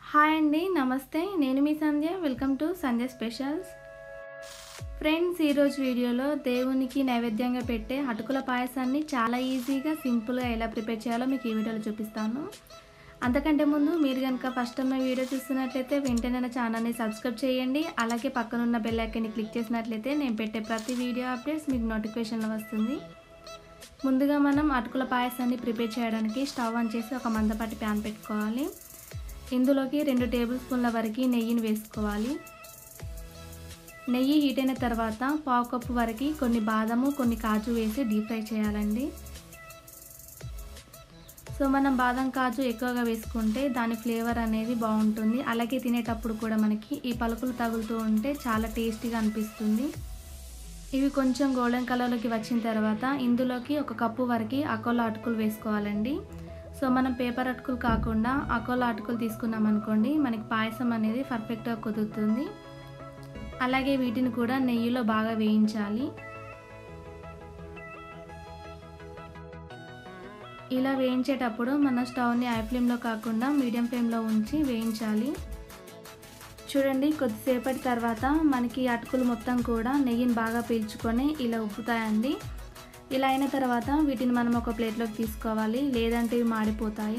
Hi అండి, నమస్తే. నేను మీ Sandhya. Welcome to Sandhya specials. Friends, ఈరోజు వీడియోలో దేవునికి నైవేద్యంగా పెట్టే అటుకుల పాయసాన్ని చాలా ఈజీగా సింపుల్గా ఎలా ప్రిపేర్ చేయాలో మీకు ఈ వీడియోలో చూపిస్తాను. అంతకంటే ముందు మీరు కనుక ఫస్ట్ టైం వీడియో చూస్తున్నట్లయితే వెంటనే నా ఛానల్ని సబ్స్క్రైబ్ చేయండి. అలాగే పక్కనున్న బెల్ ఐకాన్ని క్లిక్ చేసినట్లయితే నేను పెట్టే ప్రతి వీడియో అప్డేట్స్ మీకు నోటిఫికేషన్లో వస్తుంది. ముందుగా మనం అటుకుల పాయసాన్ని ప్రిపేర్ చేయడానికి స్టవ్ ఆన్ చేసి ఒక మందపాటి ప్యాన్ పెట్టుకోవాలి. ఇందులోకి 2 టేబుల్ స్పూన్ల వరకు నెయ్యిని వేసుకోవాలి. నెయ్యి హీట్ అయిన తర్వాత 1/2 కప్పు వరకు కొన్ని బాదము, కొన్ని కాజు వేసి డీప్ ఫ్రై చేయాలండి. సో మనం బాదం, కాజు ఎక్కువగా వేసుకుంటే దాని ఫ్లేవర్ అనేది బాగుంటుంది. అలాగే తినేటప్పుడు కూడా మనకి ఈ పలుకులు తగులుతూ ఉంటే చాలా టేస్టీగా అనిపిస్తుంది. ఇవి కొంచెం గోల్డెన్ కలర్లోకి వచ్చిన తర్వాత ఇందులోకి 1 కప్పు వరకు అకోలా అటుకులు వేసుకోవాలండి. సో మనం పేపర్ అటుకులు కాకుండా అకోలా అటుకులు తీసుకున్నాం అనుకోండి, మనకి పాయసం అనేది పర్ఫెక్ట్గా కుదురుతుంది. అలాగే వీటిని కూడా నెయ్యిలో బాగా వేయించాలి. ఇలా వేయించేటప్పుడు మన స్టవ్ని హై ఫ్లేమ్లో కాకుండా మీడియం ఫ్లేమ్లో ఉంచి వేయించాలి. చూడండి, కొద్దిసేపటి తర్వాత మనకి అటుకులు మొత్తం కూడా నెయ్యిని బాగా పీల్చుకొని ఇలా ఉబ్బుతాయండి. ఇలా అయిన తర్వాత వీటిని మనం ఒక ప్లేట్లోకి తీసుకోవాలి, లేదంటే ఇవి మాడిపోతాయి.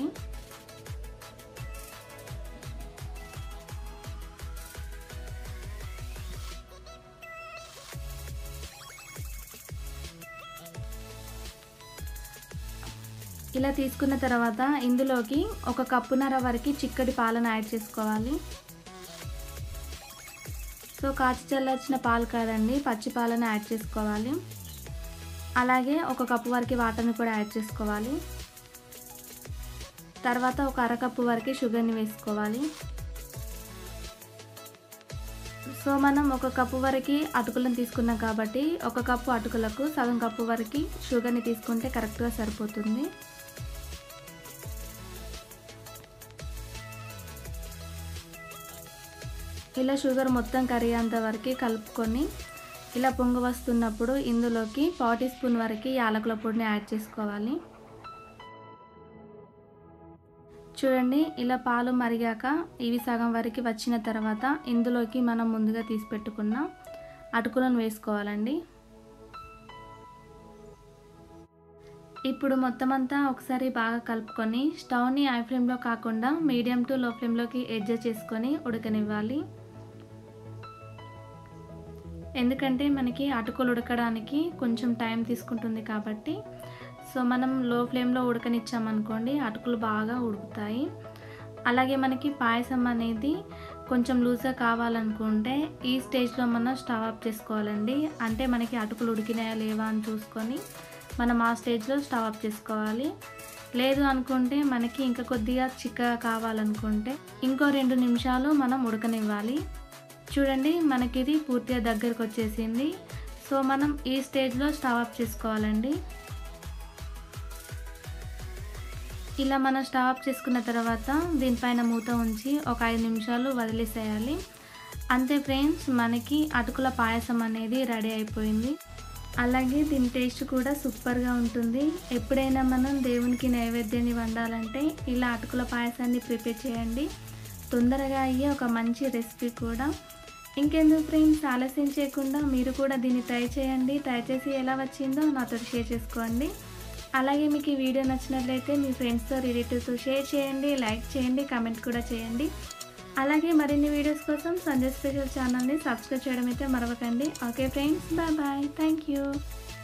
ఇలా తీసుకున్న తర్వాత ఇందులోకి 1 కప్పున్నర వరకు చిక్కటి పాలను యాడ్ చేసుకోవాలి. సో కాచి చల్లార్చిన పాలు కాదండి, పచ్చి పాలను యాడ్ చేసుకోవాలి. అలాగే 1 కప్పు వరకు వాటర్ని కూడా యాడ్ చేసుకోవాలి. తర్వాత 1 అరకప్పు వరకు షుగర్ని వేసుకోవాలి. సో మనం 1 కప్పు వరకు అటుకులను తీసుకున్నాం కాబట్టి 1 కప్పు అటుకులకు సగం కప్పు వరకు షుగర్ని తీసుకుంటే కరెక్ట్గా సరిపోతుంది. ఇలా షుగర్ మొత్తం కరిగేంత వరకు కలుపుకొని ఇలా పొంగు వస్తున్నప్పుడు ఇందులోకి 1/4 టీ స్పూన్ వరకు యాలకుల పొడిని యాడ్ చేసుకోవాలి. చూడండి, ఇలా పాలు మరిగాక ఇవి సగం వరకు వచ్చిన తర్వాత ఇందులోకి మనం ముందుగా తీసి పెట్టుకున్న అటుకులను వేసుకోవాలండి. ఇప్పుడు మొత్తం అంతా ఒకసారి బాగా కలుపుకొని స్టవ్ని హై ఫ్లేమ్లో కాకుండా మీడియం టు లో ఫ్లేమ్లోకి అడ్జస్ట్ చేసుకొని ఉడకనివ్వాలి. ఎందుకంటే మనకి అటుకులు ఉడకడానికి కొంచెం టైం తీసుకుంటుంది కాబట్టి సో మనం లో ఫ్లేమ్లో ఉడకనిచ్చామనుకోండి అటుకులు బాగా ఉడుకుతాయి. అలాగే మనకి పాయసం అనేది కొంచెం లూజ్గా కావాలనుకుంటే ఈ స్టేజ్లో మనం స్టవ్ ఆఫ్ చేసుకోవాలండి. అంటే మనకి అటుకులు ఉడికినాయా లేవా అని చూసుకొని మనం ఆ స్టేజ్లో స్టవ్ ఆఫ్ చేసుకోవాలి. లేదు అనుకుంటే మనకి ఇంకా కొద్దిగా చిక్కగా కావాలనుకుంటే ఇంకో 2 నిమిషాలు మనం ఉడకనివ్వాలి. చూడండి, మనకి ఇది పూర్తిగా దగ్గరకు వచ్చేసింది. సో మనం ఈ స్టేజ్లో స్టవ్ ఆఫ్ చేసుకోవాలండి. ఇలా మనం స్టవ్ ఆఫ్ చేసుకున్న తర్వాత దీనిపైన మూత ఉంచి ఒక 5 నిమిషాలు వదిలేసేయాలి. అంతే ఫ్రెండ్స్, మనకి అటుకుల పాయసం అనేది రెడీ అయిపోయింది. అలాగే దీని టేస్ట్ కూడా సూపర్గా ఉంటుంది. ఎప్పుడైనా మనం దేవునికి నైవేద్యాన్ని వండాలంటే ఇలా అటుకుల పాయసాన్ని ప్రిపేర్ చేయండి. తొందరగా అయ్యే ఒక మంచి రెసిపీ కూడా. ఇంకెందుకు ఫ్రెండ్స్, ఆలస్యం చేయకుండా మీరు కూడా దీన్ని ట్రై చేయండి. ట్రై చేసి ఎలా వచ్చిందో నాతో షేర్ చేసుకోండి. అలాగే మీకు ఈ వీడియో నచ్చినట్లయితే మీ ఫ్రెండ్స్తో, రిలేటివ్స్తో షేర్ చేయండి, లైక్ చేయండి, కామెంట్ కూడా చేయండి. అలాగే మరిన్ని వీడియోస్ కోసం సంధ్య స్పెషల్ ఛానల్ని సబ్స్క్రైబ్ చేయడం అయితే మరవకండి. Okay friends, bye bye, thank you.